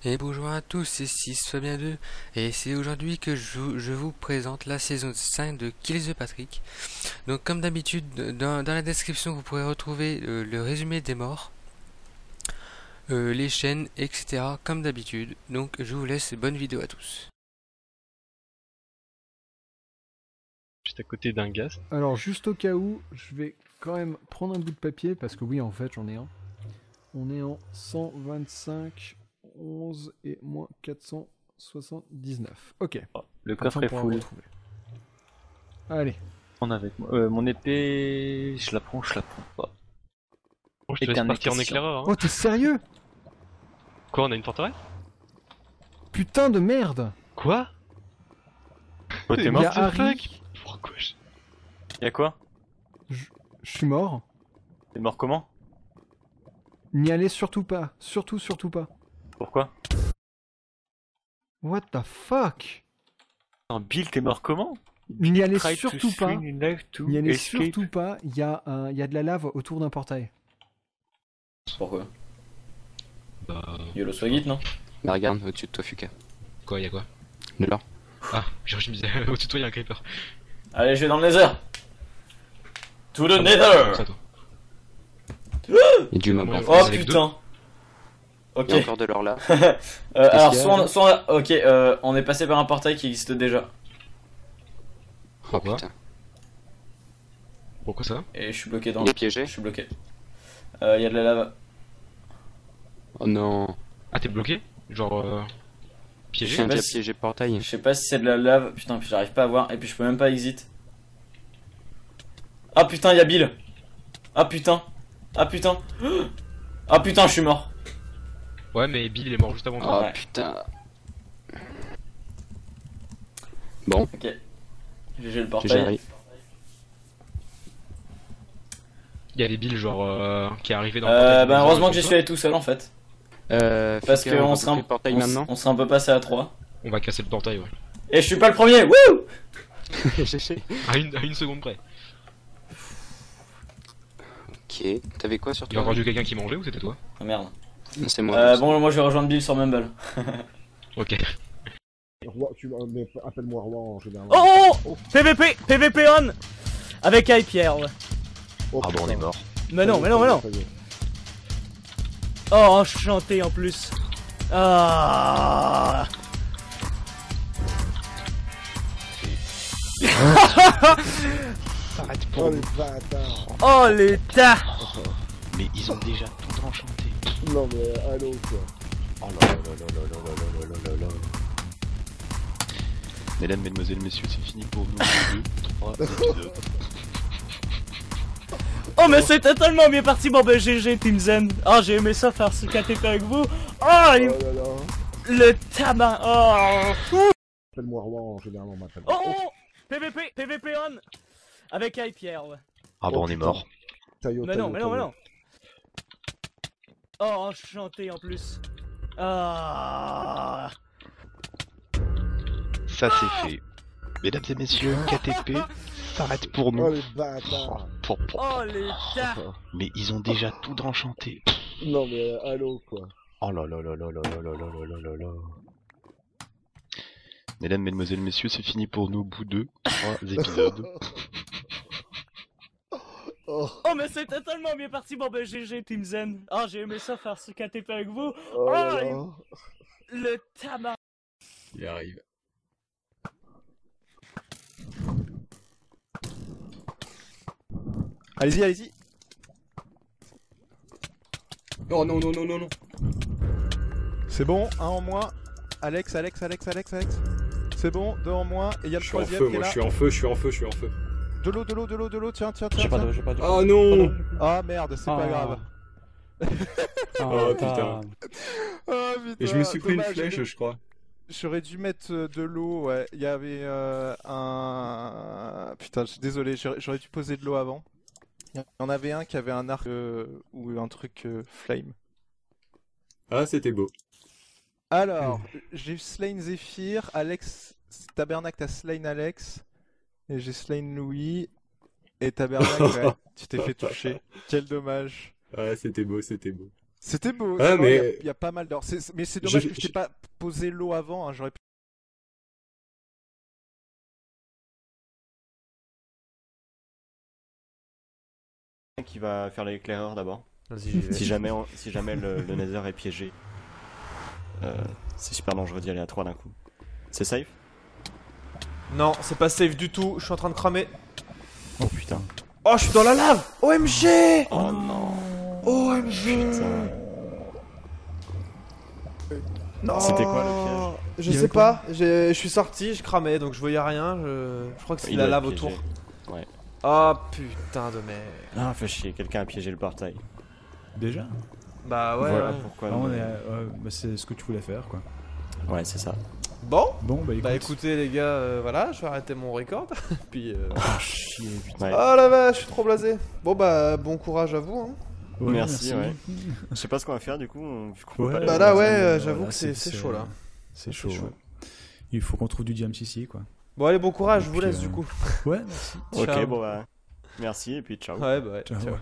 Et bonjour à tous, c'est 6 Fabien 2 et c'est aujourd'hui que je vous présente la saison 5 de Kill the Patrick. Donc comme d'habitude, dans la description vous pourrez retrouver le résumé des morts, les chaînes, etc. comme d'habitude. Donc je vous laisse, bonne vidéo à tous. Juste à côté d'un gaz. Alors, juste au cas où, je vais quand même prendre un bout de papier, parce que oui, en fait, j'en ai un. On est en 125, 11 et moins 479. Ok. Le Comme ça, coffre on est pourra full. retrouver. Allez. On avec moi. Mon épée, je la prends pas. Bon, je te Et laisse qu'un partir en électricien. éclaireur. Hein. Oh, t'es sérieux? Quoi, on a une forteresse? Putain de merde! Quoi? Oh, t'es Il mort? y a What the Harry. fuck? Pourquoi je... Y'a quoi? Je suis mort. T'es mort comment? N'y allez surtout pas. Surtout pas. Pourquoi? What the fuck? Non, Bill, t'es mort comment? N'y allez Try to surtout pas. swing in life to N'y allez escape. surtout pas. Il y a de la lave autour d'un portail. Pourquoi? Bah... Yolo Swagit, non? Bah regarde, au-dessus de toi Fuka. Quoi, y'a quoi? De l'or. Ah, je me disais, au-dessus de toi y'a un creeper. Allez, je vais dans le Nether! To the Comme Nether! ça, toi. Et du mob. Ouais, Oh Avec putain! Ok. Il y a encore de l'or là. Alors, qu'il y a, ok, on est passé par un portail qui existe déjà. Pourquoi? Putain. Pourquoi ça? Et je suis bloqué dans Il est piégé. Je suis bloqué. Il y a de la lave. Oh non. Ah, t'es bloqué? Genre... Je Piégé? viens sais déjà pas si- piégé le portail. Je sais pas si c'est de la lave. Putain, puis j'arrive pas à voir. Et puis je peux même pas exit. Ah putain, il y a Bill! Ah putain! Ah putain! Ah putain, je suis mort! Ouais, mais Bill il est mort juste avant Oh toi. Ouais. putain. Bon, Ok. GG le j'ai portail. Harry. Il y avait Bill genre qui est arrivé dans le portail. Bah heureusement que j'y suis allé tout seul en fait. Parce Fuka, qu'on va serait un, bloquer le portail on s- maintenant. on serait un peu passé à 3. On va casser le portail, ouais. Et je suis pas le premier! Wouh! GG. À une seconde près. Ok. T'avais quoi sur Il y a toi? entendu quelqu'un qui mangeait ou c'était toi? Ah merde. Non, c'est moi. Bon, moi je vais rejoindre Bill sur Mumble. Ok. Roi, mais appelle-moi roi en général. Oh PVP PVP on avec Pierre ouais. Oh, Ah bon, on est mort. Mais non, mais non, mais non. Oh, enchanté en plus. Ah. Arrête Oh les bâtards. Oh l'état. Mais ils ont déjà tout enchanté. Non mais allô quoi. Oh là là là là là là là là là là. Mesdames, mesdemoiselles, messieurs, c'est fini pour nous. 2, 3 épisodes. Oh mais c'était tellement bien parti. Bon ben GG Team Zen. Oh j'ai aimé ça faire ce KTP avec vous. Oh Oh là là. le tabac. Oh. Appelle-moi roi en général on m'appelle. Oh PVP PVP on avec Pierre ouais. Ah bon, on est mort. Taillot, Mais non, taillot, mais non, mais taillot. non. Oh enchanté en plus. Ah. Ça c'est fait. Mesdames et messieurs, KTP s'arrête pour Oh nous. les bâtards. Oh l'état. Mais ils ont déjà tout enchanté. Non mais allô quoi. Oh là là là là là là là là là là là là. Mesdames, mesdemoiselles, messieurs, c'est fini pour nous. Bout 2, 3 épisodes. Oh, Oh mais c'était tellement bien parti. Bon ben GG Team Zen. Oh j'ai aimé ça faire ce KTP avec vous. oh là Oh, là. Le tabac. Il arrive. Allez-y, allez-y. Oh non, non, non, non, non. C'est bon, un en moins. Alex. C'est bon, deux en moins. Et il y a le troisième qui est là. je suis en feu, je suis en feu. De l'eau. Tiens. J'ai pas d'eau. Oh non! Ah merde, c'est pas grave. Oh putain. Ah putain. Et je me suis pris une dommage, flèche, je crois. J'aurais dû mettre de l'eau, ouais. Il y avait un... Putain, je suis désolé, j'aurais dû poser de l'eau avant. Il y en avait un qui avait un arc ou un truc flame. Ah, c'était beau. Alors, j'ai slain Zephyr, Alex, Tabernacle t'as slain Alex, et j'ai slain Louis, et Tabernacle, ouais, tu t'es fait toucher. Quel dommage. Ah, c'était beau, c'était beau. C'était beau. Ouais, mais- Il y a pas mal d'or. Mais c'est dommage Je- que je t'ai pas posé l'eau avant. Hein, j'aurais pu. Qui va faire l'éclaireur d'abord. Vas-y, j'y vais. Si jamais le Nether est piégé. C'est super dangereux d'y aller à 3 d'un coup. C'est safe? Non, c'est pas safe du tout. Je suis en train de cramer. Oh putain. Oh, je suis dans la lave. OMG. Oh non. OMG. Putain. Non. C'était quoi le piège? Je sais pas. Je suis sorti, je cramais, donc je voyais rien. Je crois que c'est Il la doit lave être piégé. autour. Ouais. Oh putain de merde. Ah, fait chier, quelqu'un a piégé le portail. Déjà? Bah ouais. Voilà ouais. pourquoi. Ah, bah, c'est ce que tu voulais faire, quoi. Ouais, c'est ça. Bon. Bon, bah écoute. Bah écoutez les gars, voilà, je vais arrêter mon record. Puis. Ah, chier, putain. Ouais. Oh la vache, je suis trop blasé. Bon bah bon courage à vous. Hein. Ouais, merci, ouais. Je sais pas ce qu'on va faire du coup. Vu qu'on peut pas aller Bah au là magasin, ouais, mais, j'avoue voilà, que c'est chaud là. C'est chaud. Ouais. Il faut qu'on trouve du James ici, quoi. Bon allez, bon courage, Et je vous puis, laisse du coup. Ouais, merci. Ok, Ciao. bon bah. Merci et puis ciao. Ouais bah ouais. Ciao. ciao.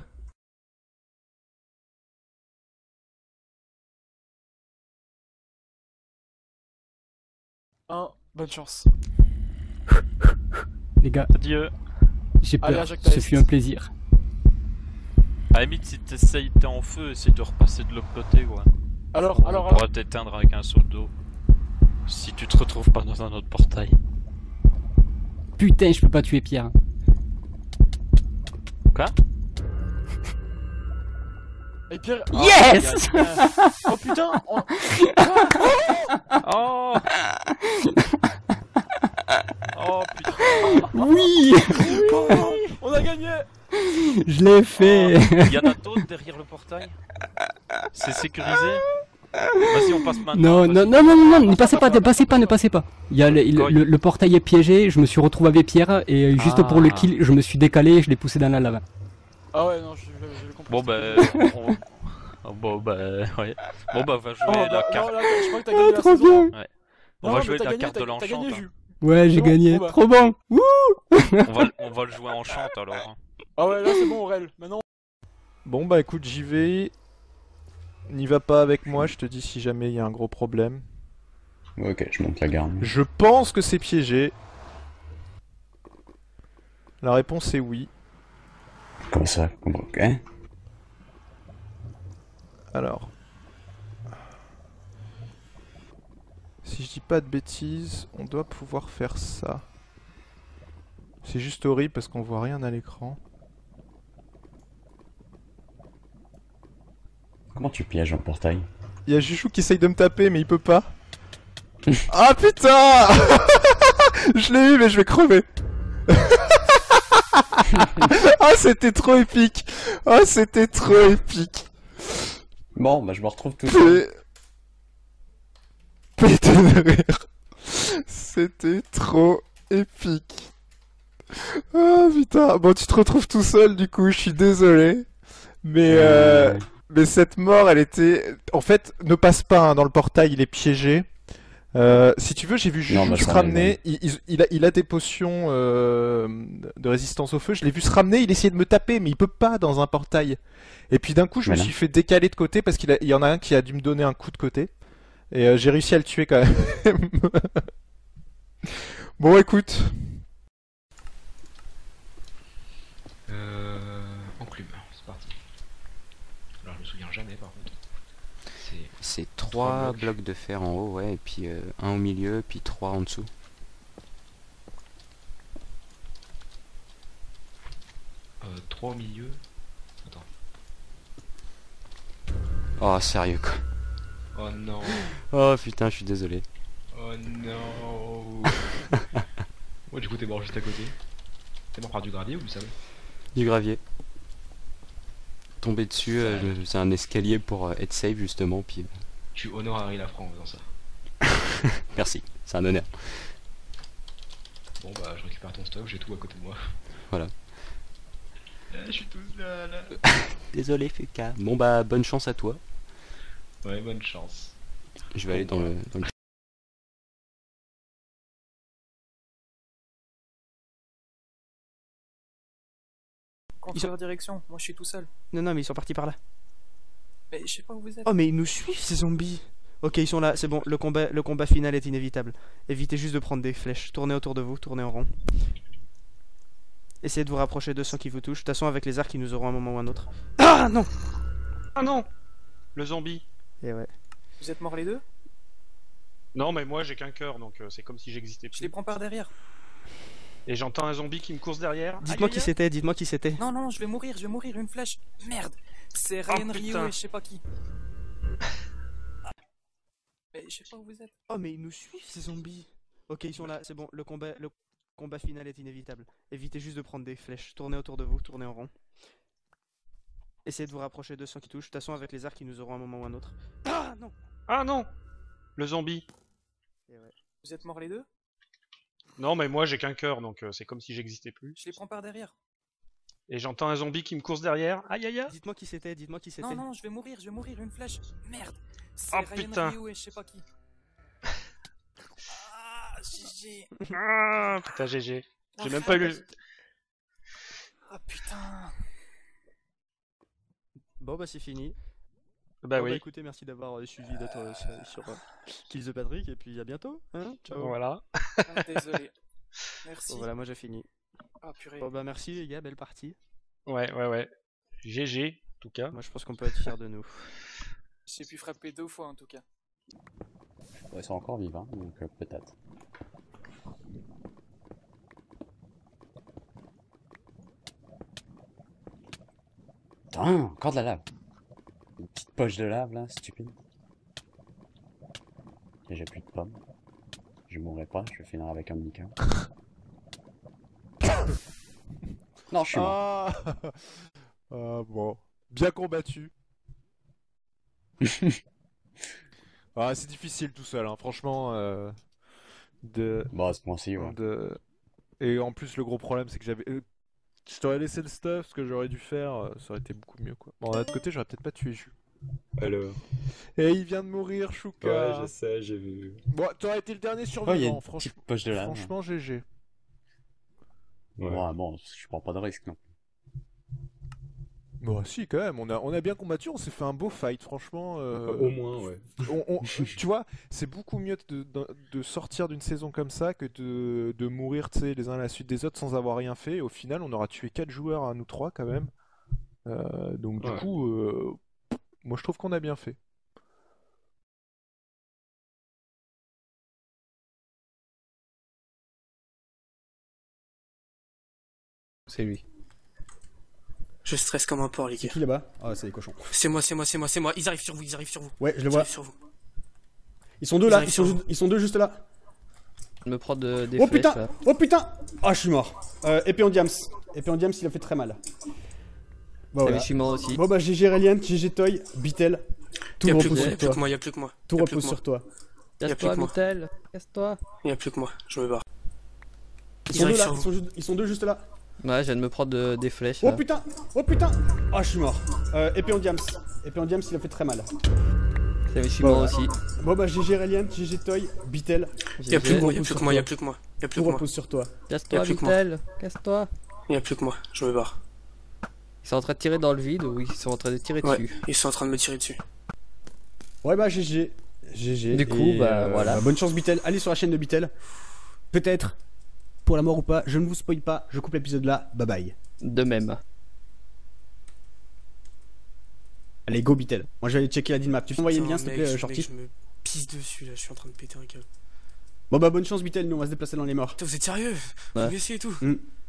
Bonne chance. Les gars, Adieu. j'ai Allez, peur. à Jacques Ce Test. fut un plaisir. À la limite, si t'essayes, t'es en feu, essaye de repasser de l'autre côté, quoi. Alors, On pourra t'éteindre avec un seau d'eau. Si tu te retrouves pas dans un autre portail. Putain, je peux pas tuer Pierre. Quoi? Et Pierre. Yes. Oh putain. Oh. Oh putain. Oui. On a gagné. Je l'ai fait. Il y en a d'autres derrière le portail? C'est sécurisé? Vas-y, on passe maintenant. Non, ne passez pas, ne passez pas. Il y a le portail est piégé, je me suis retrouvé avec Pierre et juste pour le kill, je me suis décalé et je l'ai poussé dans la lave. Ah ouais, non, je compris. Bon bah... Bon bah... Ouais. Bon bah on va jouer Oh, la bah, carte. non, là, je crois que t'as gagné la trop saison. bien. Ouais. On Non, va mais jouer t'as la gagné, carte de t'as l'enchant. gagné, Jules. Ouais, j'ai bon, gagné, bon, bah. trop bon. Wouh. On va le jouer en chante alors. Ah ouais, là c'est bon, Aurel. Maintenant. Bon bah écoute, j'y vais. N'y va pas avec moi, je te dis si jamais il y a un gros problème. Ok, je monte la garde. Je pense que c'est piégé. La réponse est oui. Comment ça? Ok. Alors. Si je dis pas de bêtises, on doit pouvoir faire ça. C'est juste horrible parce qu'on voit rien à l'écran. Comment tu pièges un portail? Il y a Juchou qui essaye de me taper mais il peut pas. Ah putain. Je l'ai eu mais je vais crever. Ah c'était trop épique. Ah c'était trop épique. Bon, bah je me retrouve tout seul. Pété de rire. C'était trop épique. Ah putain. Bon tu te retrouves tout seul du coup, je suis désolé. Mais cette mort elle était... En fait ne passe pas hein, dans le portail, il est piégé. Si tu veux, j'ai vu Juju se ramener. Il a des potions de résistance au feu. Je l'ai vu se ramener. Il essayait de me taper, mais il peut pas dans un portail. Et puis d'un coup, je me suis fait décaler de côté parce qu'il y en a un qui a dû me donner un coup de côté. Et j'ai réussi à le tuer quand même. Bon, écoute. Enclume, c'est parti. Alors je me souviens jamais par contre. C'est 3 blocs de fer en haut, ouais, et puis un au milieu, puis 3 en dessous. Trois au milieu. Attends. Oh, sérieux quoi. Oh non. Oh putain, je suis désolé. Oh non. Ouais, du coup, t'es mort juste à côté. T'es mort par du gravier ou du sable? Du gravier. Tomber dessus, c'est un escalier pour être safe justement, puis... Tu honores Harry Lafranc en faisant ça. Merci, c'est un honneur. Bon bah, je récupère ton stock, j'ai tout à côté de moi. Voilà. Je suis tout seul. Désolé Fuka. Bon bah, bonne chance à toi. Ouais, bonne chance. Je vais aller dans le... Contre leur direction, moi je suis tout seul. Non, mais ils sont partis par là. Mais je sais pas où vous êtes. Oh mais ils nous suivent ces zombies. Ok, ils sont là, c'est bon, le combat final est inévitable. Évitez juste de prendre des flèches, tournez autour de vous, tournez en rond. Essayez de vous rapprocher de ceux qui vous touchent. De toute façon, avec les arcs, ils nous auront un moment ou un autre. Ah non! Ah non! Le zombie. Et ouais. Vous êtes morts les deux? Non, mais moi j'ai qu'un cœur, donc c'est comme si j'existais Je plus. les prends par derrière. Et j'entends un zombie qui me course derrière. Dites-moi qui c'était, dites-moi qui c'était. Non, non, je vais mourir, une flèche. Merde. C'est Ryan Ryu putain. et je sais pas qui. Mais je sais pas où vous êtes. Oh mais ils nous suivent ces zombies. Ok, ils sont là, c'est bon, le combat final est inévitable. Évitez juste de prendre des flèches, tournez autour de vous, tournez en rond. Essayez de vous rapprocher de ceux qui touchent. De toute façon, avec les arcs, ils nous auront un moment ou un autre. Ah non! Ah non! Le zombie. Et ouais. Vous êtes morts les deux? Non, mais moi j'ai qu'un cœur, donc c'est comme si j'existais plus. Je les prends par derrière. Et j'entends un zombie qui me course derrière. Aïe aïe aïe! Dites-moi qui c'était, dites-moi qui c'était. Non, non, je vais mourir, une flèche. Merde. C'est Oh, Ryan putain. Ryu et je sais pas qui. Ah, GG. Ah putain, GG. J'ai même pas eu le. Ah putain. Bon bah c'est fini. Bah Bon, oui. écoutez, merci d'avoir suivi notre sur Kills the Patrick et puis à bientôt. Hein, ciao. Voilà. Ah, désolé. Merci. Bon, voilà, moi j'ai fini. Ah purée. Bon bah merci les gars, belle partie. Ouais. GG, en tout cas. Moi je pense qu'on peut être fiers de nous. J'ai pu frapper 2 fois en tout cas. Ouais, ils sont encore vivants, donc peut-être. Putain, encore de la lave. Une petite poche de lave là, stupide. Et j'ai plus de pommes. Je mourrai pas, je vais finir avec un mini-cœur. Non, je suis mort. Ah, bon. Bien combattu. Ah, c'est difficile tout seul, hein. Franchement. Bah, c'est moi aussi, ouais. Et en plus, le gros problème, c'est que j'avais. Je t'aurais laissé le stuff, ce que j'aurais dû faire, ça aurait été beaucoup mieux, quoi. Bon, d'un autre côté, j'aurais peut-être pas tué Jus. Alors. Et il vient de mourir, Chouka. Ouais, je sais, j'ai vu. Bon, t'aurais été le dernier Oh, il y a survivant, une franchement. petite poche de lave. Franchement, GG. Ouais, bon, je prends pas de risque, non. Bon, si, quand même, on a bien combattu, on s'est fait un beau fight, franchement. Au moins, ouais. Tu vois, c'est beaucoup mieux de sortir d'une saison comme ça que de mourir, tu sais, les uns à la suite des autres sans avoir rien fait. Au final, on aura tué 4 joueurs à nous 3 quand même. Donc, du coup, moi je trouve qu'on a bien fait. C'est lui. Je stresse comme un porc, les C'est gars. qui là-bas? Ah, c'est les cochons. C'est moi. Ils arrivent sur vous. Ouais, je le Ils vois. arrivent sur vous. Ils sont deux là, arrivent sur vous. ils sont deux juste là. Je me prends des Oh flèches putain! là. Oh putain! Ah, je suis mort. Épée en diams. Épée en diams, il a fait très mal. Bon, Mais je suis mort aussi. Bon bah GG Reliant, GG Toy, Bitel. Tout Y'a plus repose que moi, sur toi. y'a plus que moi. Tout Y'a plus repose que sur toi. Y'a plus Casse-toi, que moi. Mitel. Casse-toi. Y'a plus que moi. Je me barre. Ils Ils sont deux arrivent là, sur vous. ils sont deux juste là. Ouais, je viens de me prendre des flèches Oh là. putain! Oh putain! Ah, je suis mort. Épée en diams. Épée en diams, il a fait très mal. Je suis Bon, mort aussi. Bon bah GG Reliant, GG Toy, Bitel. Y'a plus que moi. Y'a plus que moi. Tout repose sur toi. Casse-toi, Y'a plus que moi. Mitel. Casse-toi. Y'a plus que moi. Je me barre. Ils sont en train de tirer dans le vide ou ils sont en train de tirer Ouais, dessus? ils sont en train de me tirer dessus. Ouais bah GG. GG. Du coup, Et, bah, voilà. bonne chance Bitel. Allez sur la chaîne de Bitel. Peut-être. Pour la mort ou pas, je ne vous spoil pas, je coupe l'épisode là. Bye bye. De même. Allez, go Bitel. Moi je vais aller checker la map. Tu peux envoyer le lien Putain, s'il te mec, plaît, mec, Shorty? je me pisse dessus là. Je suis en train de péter un câble. Bon bah bonne chance Bitel, nous on va se déplacer dans les morts. Putain, vous êtes sérieux? Ouais. Vous me laissez et tout?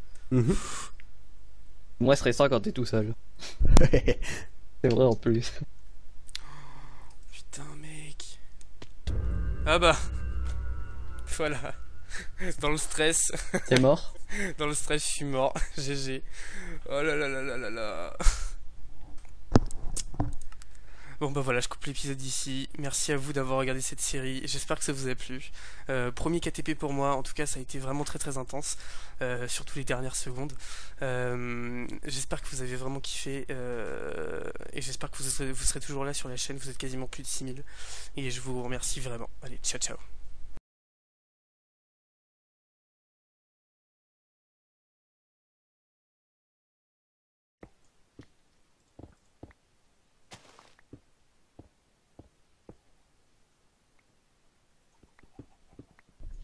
Moi, stressant quand t'es tout seul. C'est vrai en plus. Putain, mec. Ah bah. Voilà. Dans le stress. T'es mort? Dans le stress, je suis mort. GG. Oh là là là là là là. Bon bah voilà, je coupe l'épisode ici. Merci à vous d'avoir regardé cette série. J'espère que ça vous a plu. Premier KTP pour moi, en tout cas ça a été vraiment très très intense. Surtout les dernières secondes. J'espère que vous avez vraiment kiffé. Et j'espère que vous serez toujours là sur la chaîne. Vous êtes quasiment plus de 6000. Et je vous remercie vraiment. Allez, ciao ciao.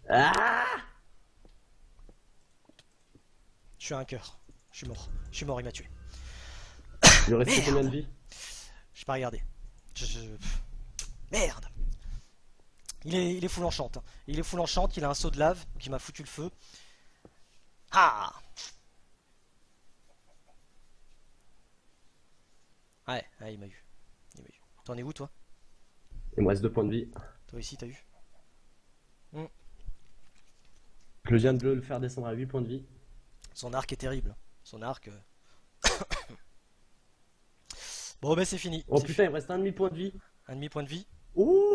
Je suis à un cœur. Je suis mort. Je suis mort, il m'a tué. Il lui reste combien de vie? J'ai pas regardé. Merde. Il est full enchant. Hein. Il est full enchant, il a un saut de lave qui m'a foutu le feu. Ah. Ouais, il m'a eu. T'en es où toi? Il me reste 2 points de vie. Toi ici t'as eu? Je viens de le faire descendre à 8 points de vie. Son arc est terrible. Son arc... Bon bah c'est fini. Oh putain, il me reste un demi-point de vie. Un demi-point de vie. Ouh.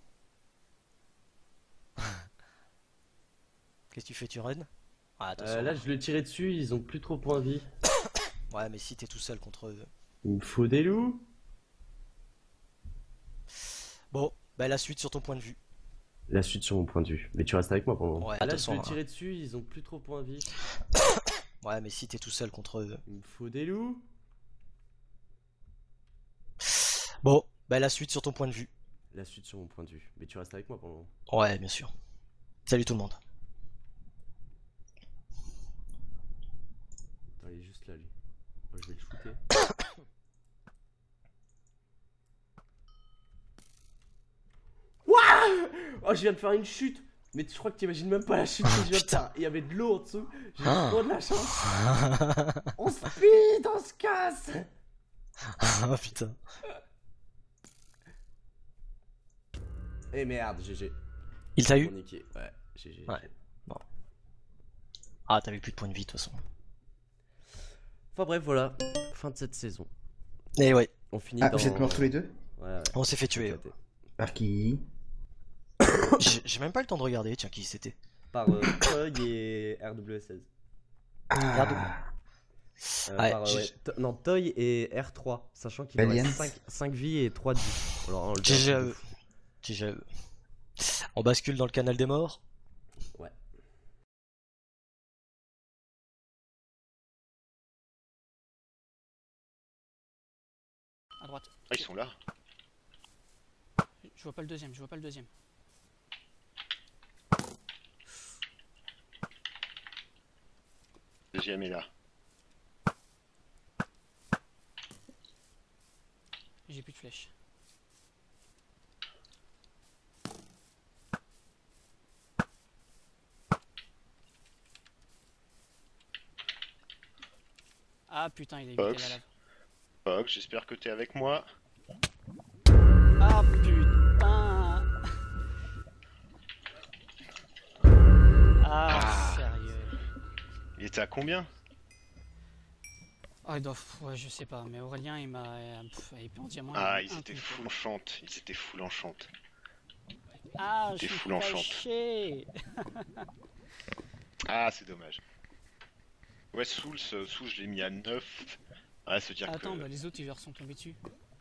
Qu'est-ce que tu fais, tu run? Ah, attention. Là je l'ai tiré dessus, ils ont plus trop de points de vie. Ouais mais si t'es tout seul contre eux... Il me faut des loups. Bon, bah la suite sur ton point de vue. La suite sur mon point de vue. Mais tu restes avec moi pour le moment. Ouais, là attention, je l'ai tiré dessus, ils ont plus trop de points de vie. Ouais mais si t'es tout seul contre eux... Il me faut des loups. Bon, bah la suite sur ton point de vue. La suite sur mon point de vue. Mais tu restes avec moi pour le moment. Ouais, bien sûr. Salut tout le monde. Attends, il est juste là lui. Moi, je vais le shooter. Waouh! Oh, je viens de faire une chute. Mais je crois que t'imagines même pas la chute que je viens de faire. Il y avait de l'eau en dessous. J'ai trop de la chance. On se speed, on se casse. Ah putain. Eh merde, GG. Il t'a eu? Ouais, GG. Ouais. Bon. Ah, t'avais plus de points de vie de toute façon. Enfin bref, voilà. Fin de cette saison. Et ouais. On finit Ah, dans... vous êtes morts tous les deux? Ouais. On s'est fait tuer. Par qui? J'ai même pas le temps de regarder, tiens, qui c'était. Par Toy et RW16. Ah. Ouais, non, Toy et R3, sachant qu'il en reste 5 vies et 3 de vie. Alors, GG à eux. GG à eux. On bascule dans le canal des morts. Ouais. À droite. Ah, ils sont là. Je vois pas le deuxième, je vois pas le deuxième. Deuxième est là. J'ai plus de flèches. Ah putain, il a évité la lave. Fox, j'espère que t'es avec moi. Ah putain. Ah, sérieux. Il était à combien? Oh, il doit... Ouais, je sais pas, mais Aurélien, il m'a... épée en diamant. Ah, ils étaient full enchant. Ils étaient full enchant. Ah, je T'es suis full enchant. fâché. Ah, c'est dommage. Ouais, Souls, je l'ai mis à 9. Ah, se dire Attends, que... bah les autres, ils leur sont tombés dessus.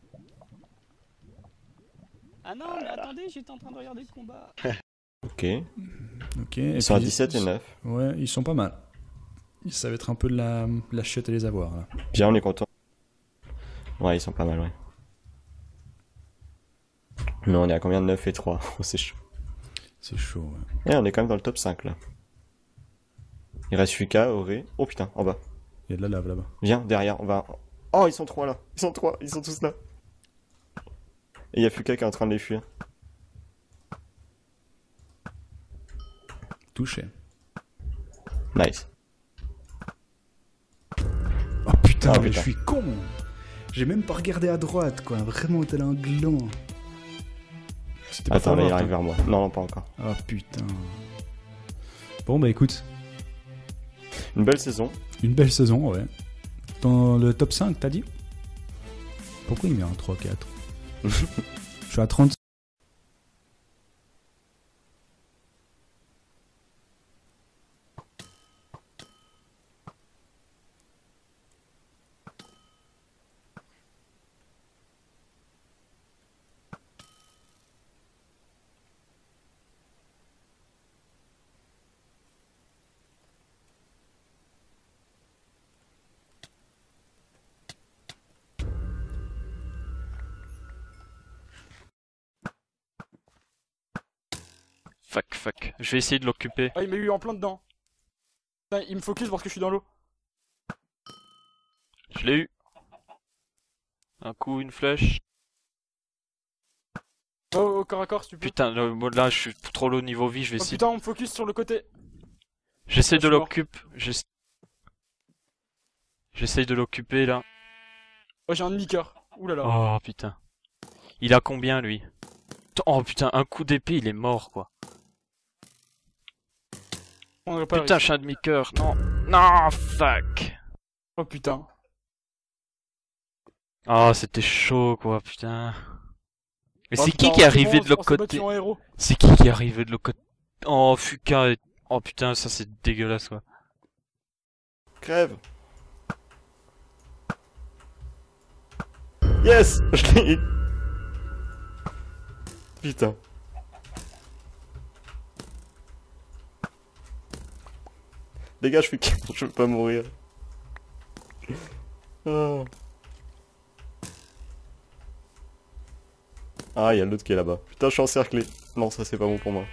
Ah non, mais attendez, j'étais en train de regarder le combat. Ok. Ok. Ils sont à 17 et 9. Ouais, ils sont pas mal. Ça va être un peu de la chute à les avoir là. Bien, on est content. Ouais, ils sont pas mal, ouais. Non, on est à combien de 9 et 3? Oh, c'est chaud. C'est chaud, ouais. Et on est quand même dans le top 5 là. Il reste Fuka, Auré. Oh putain, en bas. Il y a de la lave là-bas. Viens, derrière, on va. Oh, ils sont 3 là. Ils sont 3, ils sont tous là. Et il y a Fuka qui est en train de les fuir. Touché. Nice. Oh putain, Oh, mais putain. je suis con. J'ai même pas regardé à droite, quoi. Vraiment, tel un gland. C'était pas Attends, là, il fort, arrive hein. vers moi. Non, non, pas encore. Oh putain. Bon, bah écoute. Une belle saison. Une belle saison, ouais. Dans le top 5, t'as dit? Pourquoi il met un 3-4? Je suis à 30. fuck. Je vais essayer de l'occuper. Ah, il m'a eu en plein dedans. Putain, il me focus parce que je suis dans l'eau. Je l'ai eu. Un coup, une flèche. Oh, au corps à corps, si tu peux. Putain, là, je suis trop low niveau vie, je vais Oh essayer. putain, on me focus sur le côté. J'essaie Ah, de je suis mort. l'occuper. J'essaye de l'occuper là. Oh, j'ai un demi-cœur. Ouh là là. Oh putain. Il a combien lui? Oh putain, un coup d'épée, il est mort quoi. On aurait pas Putain, réussi. je suis un demi-cœur. Non. Non, fuck. Oh putain. Oh, c'était chaud quoi, putain. Mais Oh, c'est putain, qui est c'est arrivé bon, de l'autre on s'est côté? battu en héros. C'est qui est arrivé de l'autre côté? Oh, Fuka. Oh putain, ça c'est dégueulasse quoi. Crève. Yes, je l'ai eu. Putain. Dégage, Fuka, je veux pas mourir. Oh. Ah, il y a l'autre qui est là-bas. Putain, je suis encerclé. Non, ça c'est pas bon pour moi.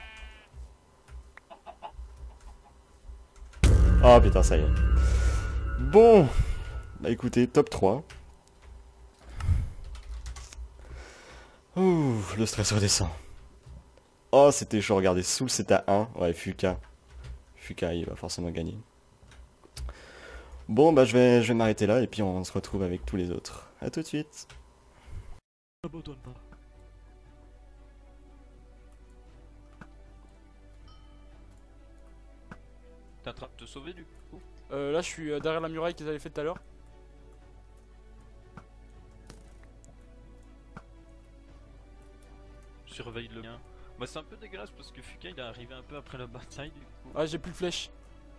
Ah putain, ça y est. Bon. Bah écoutez, top 3. Ouh, le stress redescend. Oh, c'était chaud, regardez. Soul, c'est à 1. Ouais, Fuka. Fuka, il va forcément gagner. Bon, bah je vais m'arrêter là et puis on se retrouve avec tous les autres. A tout de suite. Abandonne pas. T'es en train de te sauver du coup? Là, je suis derrière la muraille qu'ils avaient fait tout à l'heure. Surveille le mien. Bah c'est un peu dégueulasse parce que Fuka il est arrivé un peu après la bataille du coup. Ah, j'ai plus de flèches.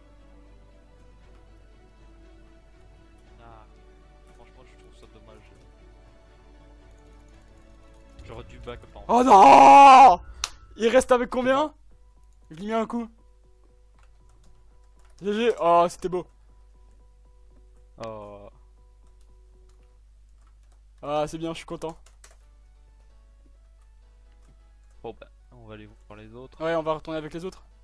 Ah, franchement je trouve ça dommage. J'aurais dû back up en Oh non! Il reste avec combien? Je lui ai mis un coup. GG. Oh, c'était beau. Oh. Ah, c'est bien, je suis content. Bon bah, on va aller voir les autres. Ouais, on va retourner avec les autres.